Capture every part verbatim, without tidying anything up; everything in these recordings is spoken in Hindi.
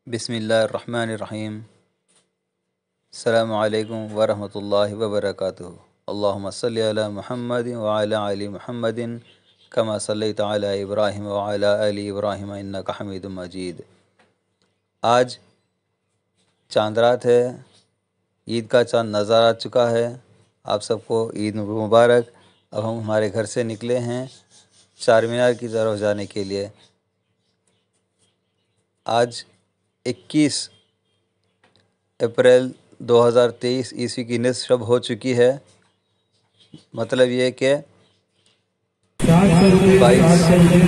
बिस्मिल्लाहिर्रहमानिर्रहीम। अस्सलामु अलैकुम वरहमतुल्लाहि वबरकातुहू। अल्लाहुम्मा सल्लि अला मुहम्मदिन व अला आलि मुहम्मदिन कमा सल्लैता अला इब्राहिम व अला आलि इब्राहिम इन्नका हमीदुम मजीद। आज चांद रात है, ईद का चांद नज़र आ चुका है। आप सबको ईद मुबारक। अब हम हमारे घर से निकले हैं चार मीनार की तरफ जाने के लिए। आज इक्कीस अप्रैल दो हज़ार तेईस ईस्वी की निस्फ शब हो चुकी है। मतलब ये कि बाईस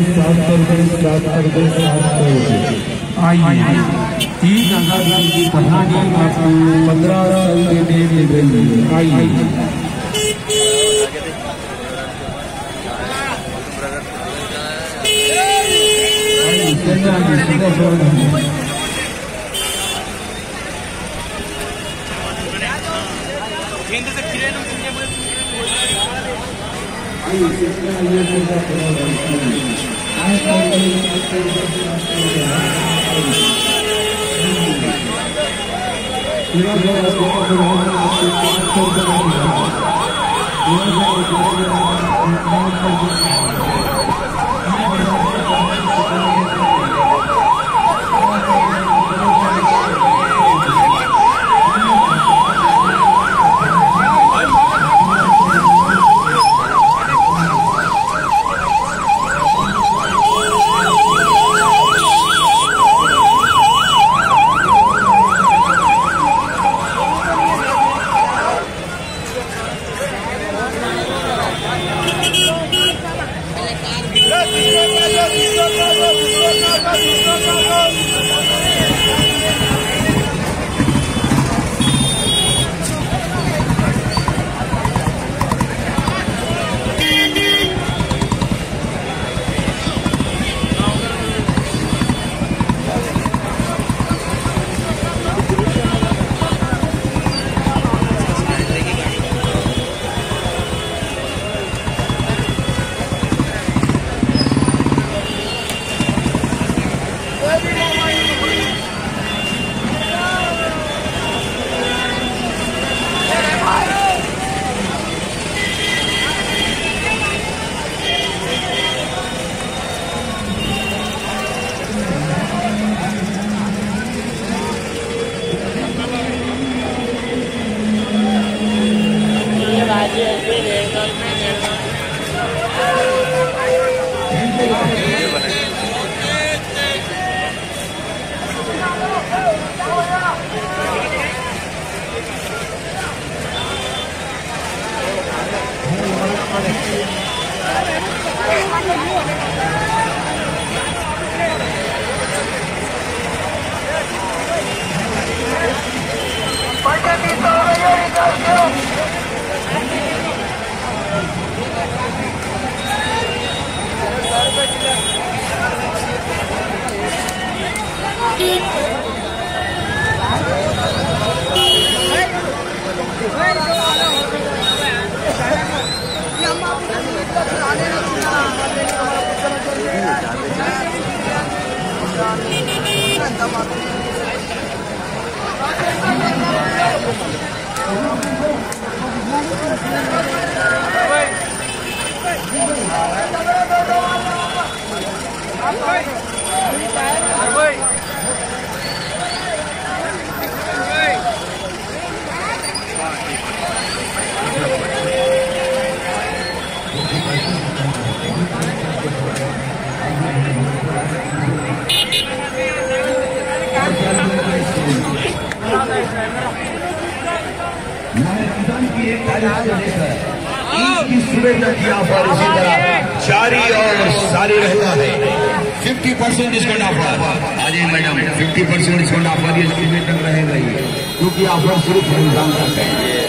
सुबह तक ऑफर इसी तरह जारी और सारी रहता है। फिफ्टी परसेंट डिस्काउंट ऑफर आ जाइए madam, fifty percent discount offer ये सुबह तक रहेगा ही, क्योंकि ऑफर सिर्फ रमजान तक है।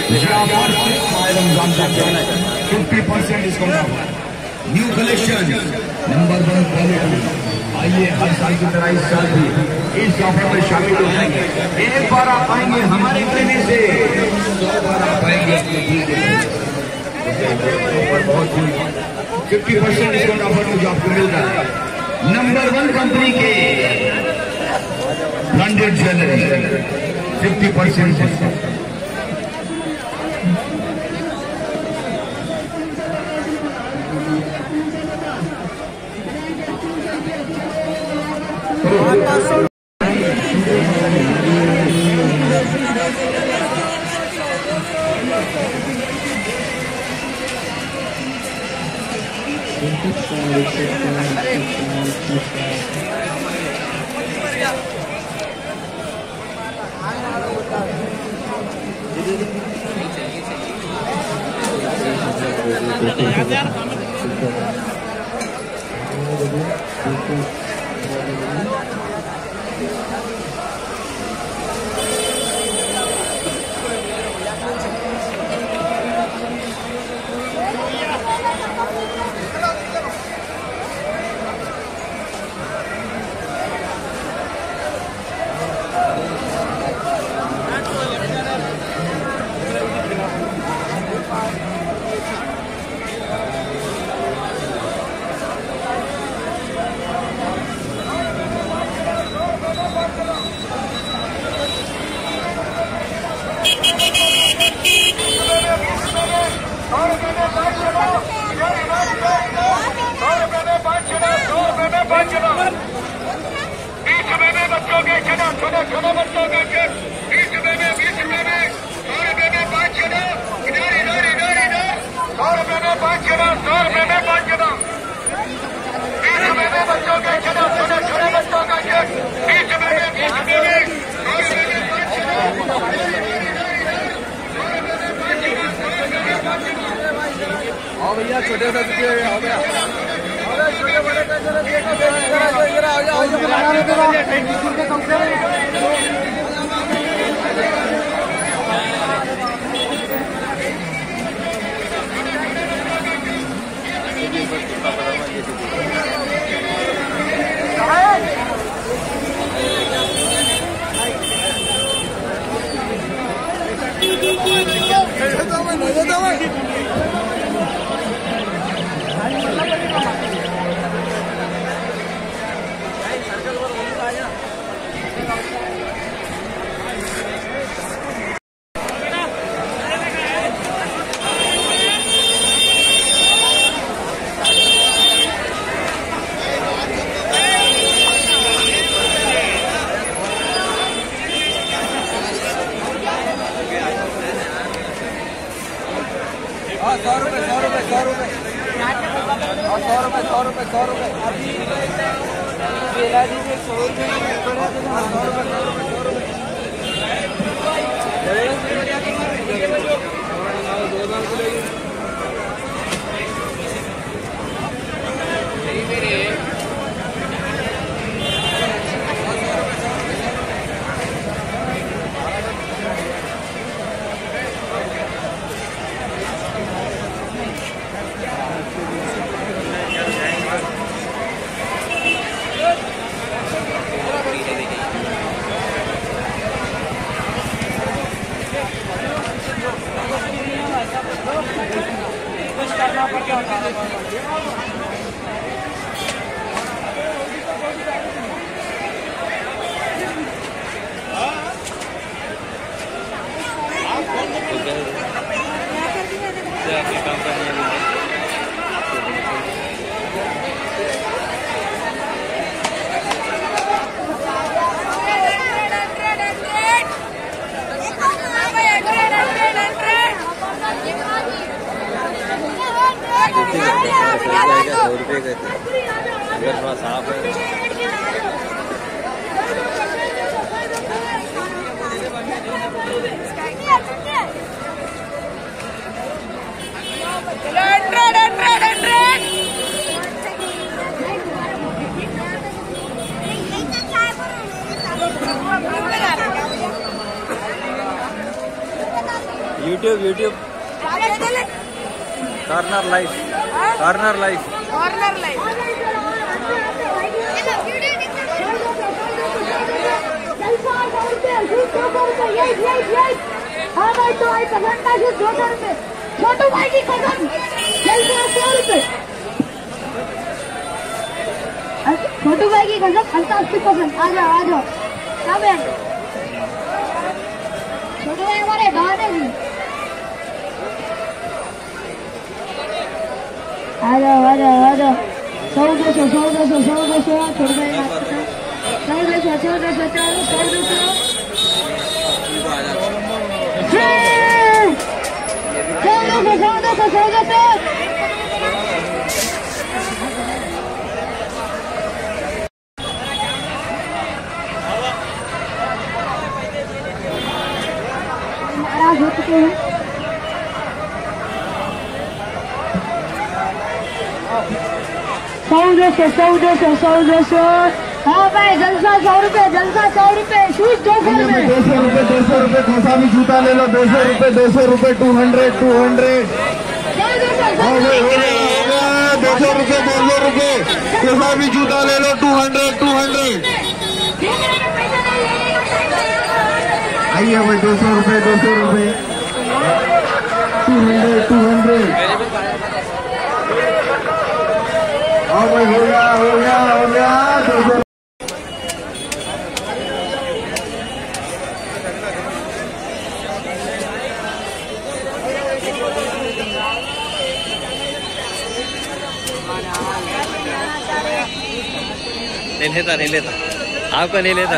रमजान तक है fifty percent discount offer. New collection, number one quality. आइए हर साल की तरह इस साल भी इस ऑफर में शामिल हो जाएंगे। एक बार आप आएंगे हमारे कहने से, दो बार आप आएंगे बहुत फिफ्टी परसेंट डिस्काउंट ऑफर मुझे आपको मिल रहा है। नंबर वन कंपनी के branded jewellery fifty percent discount. आओ भैया छोटे से आओ भैया छोटे बड़े सौ रुपए सौ रुपए सौ रुपए सौ रुपए सौ रुपए सौ रुपए अभी केला दीजिए सौ रुपए सौ रुपए सौ रुपए सौ रुपये का अगर थोड़ा साफ है YouTube YouTube corner life corner life corner life हाँ भाई तो आई पसंद है दो सौ रुपए छोटू भाई की कसम सौ रुपए छोटू भाई की कसम हल्का अस्सी पसंद आ जाओ आ जाओ हाँ बहन छोटे भाई हमारे गाँव में भी आ जाओ आ जाओ आ जाओ सौ दो सौ सौ दो सौ सौ दो सौ छोटे भाई सौ दो सौ सौ दो सौ चार सौ दो सौ सौ दो सौ सौ दो सौ नाराज हो चुके हैं सौ दो सौ सौ दो सौ सौ दो सौ हाँ भाई जलसा सौ रुपए जलसा सौ रुपए शूज दो सौ रुपए दो सौ रुपए दो सौ रुपए खोसा भी जूता ले लो दो सौ रुपए दो सौ रुपए टू हंड्रेड टू हंड्रेड दो सौ रुपए दो सौ रुपए खोसा भी जूता ले लो टू हंड्रेड टू हंड्रेड आइए भाई दो सौ रुपए दो सौ रुपए टू हंड्रेड टू हंड्रेड हाँ भाई हो गया हो गया हो गया दो सौ नहीं लेता नहीं लेता आपका नहीं लेता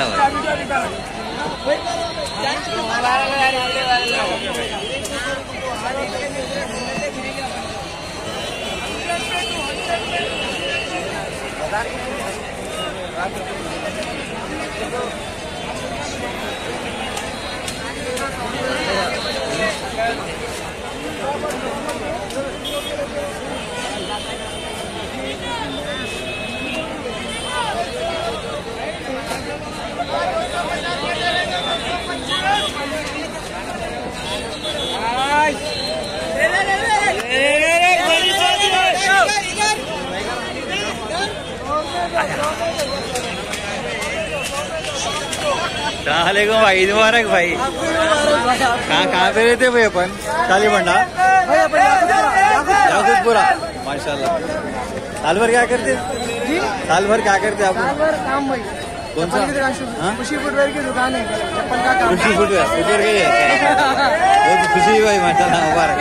सलामकुम भाई मुबारक भाई कहाँ कहाँ पे रहते भाई अपन कालीबंडा याकूतपुरा माशाल्लाह साल भर क्या करते साल भर क्या करते आप काम भाई कौन सा खुशी फुटवेयर की दुकान है चप्पल का काम खुशी फुटवेयर फुटवेयर का ही है बहुत खुशी हुई भाई माशाल्लाह मुबारक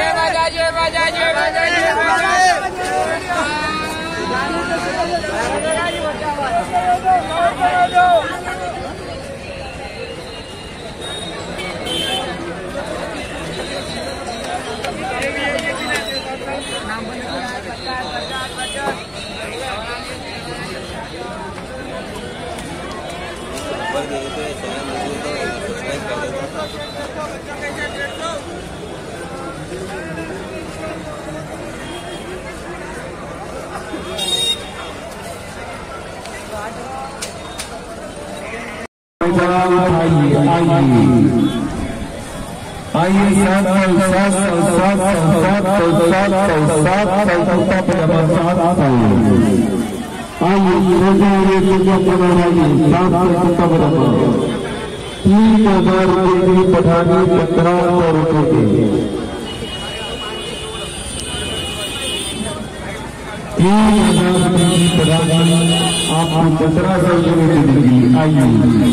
आइए सात सात सात सात सात सात सात सात आइए तीन हजार रुपये की पठानी सत्रह सौ रुपये के तीन हजार रुपये की पठानी आपको सत्रह सौ रुपये की देगी। आइए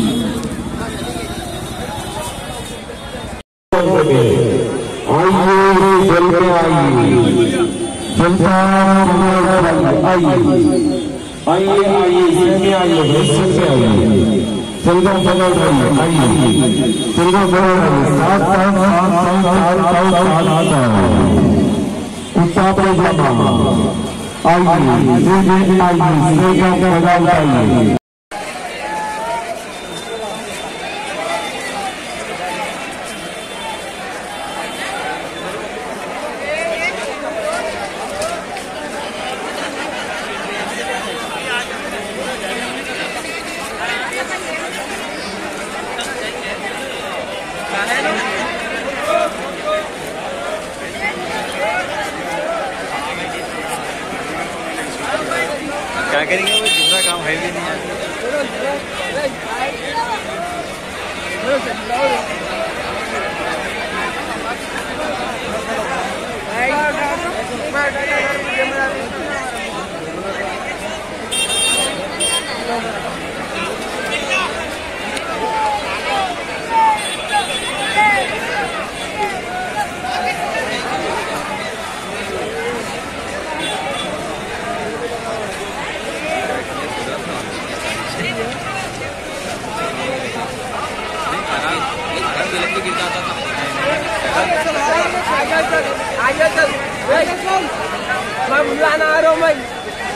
आइए जल के आइए जनता आइए आइए आइए सबके आइए सबके आइए चंदा बना आइए आइए चंदा बना सात सात सात सात सात सात सात उत्तर प्रदेश आइए आइए आइए क्या करेंगे वो दूसरा काम है भी नहीं आगे चल मैं बुलाना आ रहा हूँ मैं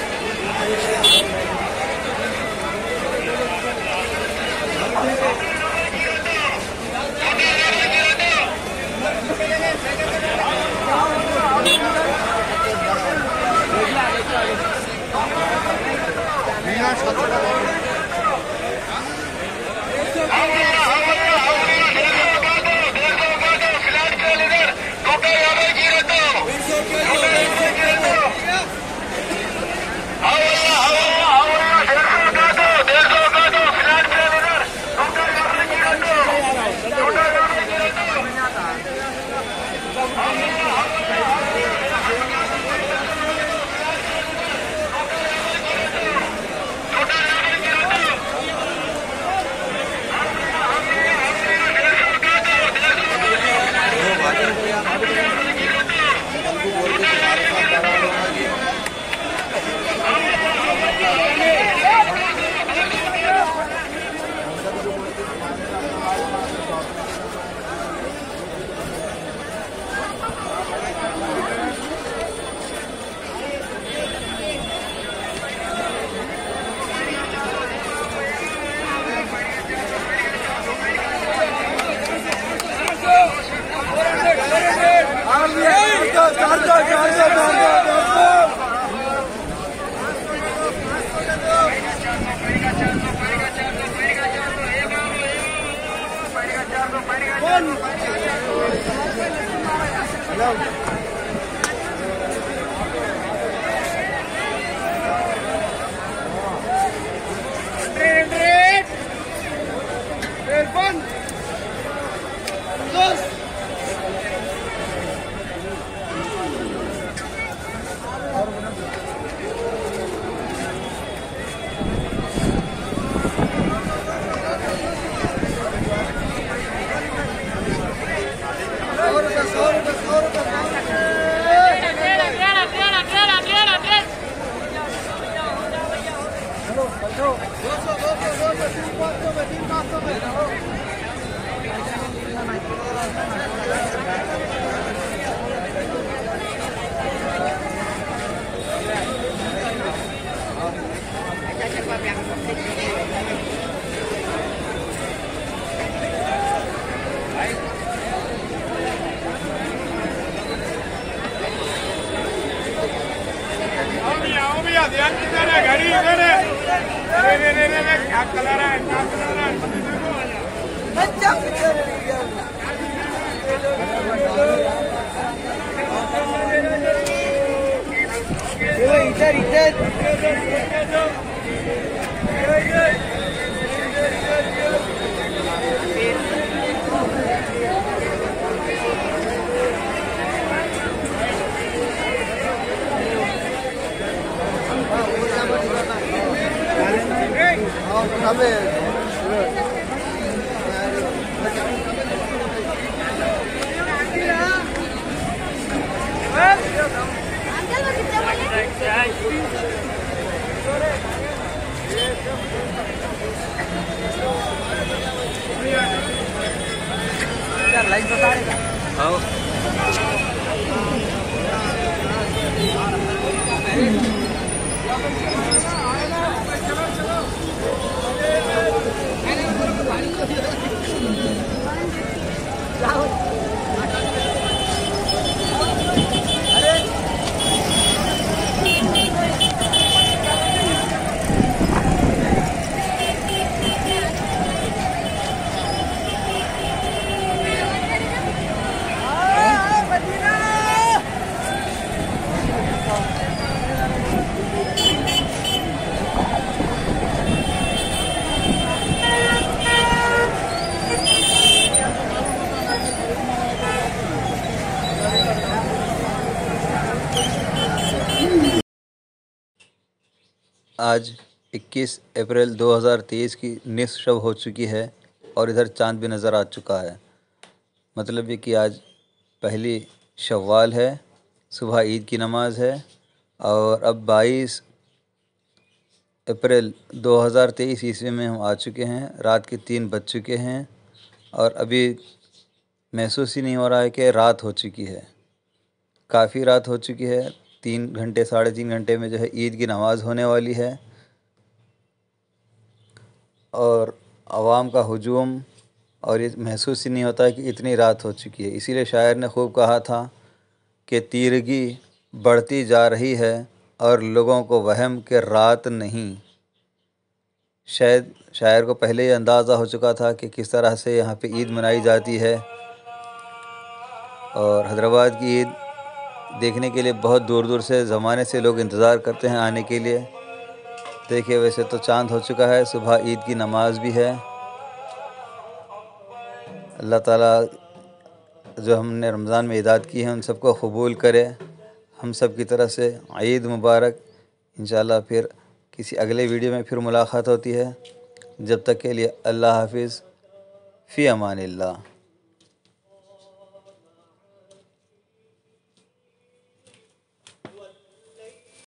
आज इक्कीस अप्रैल दो हज़ार तेईस की निस्फ शब हो चुकी है और इधर चांद भी नज़र आ चुका है। मतलब ये कि आज पहली शव्वाल है, सुबह ईद की नमाज़ है और अब बाईस अप्रैल दो हज़ार तेईस ईस्वी में हम आ चुके हैं। रात के तीन बज चुके हैं और अभी महसूस ही नहीं हो रहा है कि रात हो चुकी है। काफ़ी रात हो चुकी है, तीन घंटे साढ़े तीन घंटे में जो है ईद की नमाज़ होने वाली है और आवाम का हुजूम, और ये महसूस ही नहीं होता है कि इतनी रात हो चुकी है। इसीलिए शायर ने खूब कहा था कि तीरगी बढ़ती जा रही है और लोगों को वहम के रात नहीं। शायद शायर को पहले ही अंदाज़ा हो चुका था कि किस तरह से यहाँ पे ईद मनाई जाती है, और हैदराबाद की ईद देखने के लिए बहुत दूर दूर से ज़माने से लोग इंतज़ार करते हैं आने के लिए। देखिए, वैसे तो चाँद हो चुका है, सुबह ईद की नमाज भी है। अल्लाह ताला जो हमने रमज़ान में इबादत की है उन सबको कबूल करे। हम सब की तरफ से ईद मुबारक। इंशाअल्लाह फिर किसी अगले वीडियो में फिर मुलाकात होती है। जब तक के लिए अल्लाह हाफिज़, फ़ी अमानिल्लाह।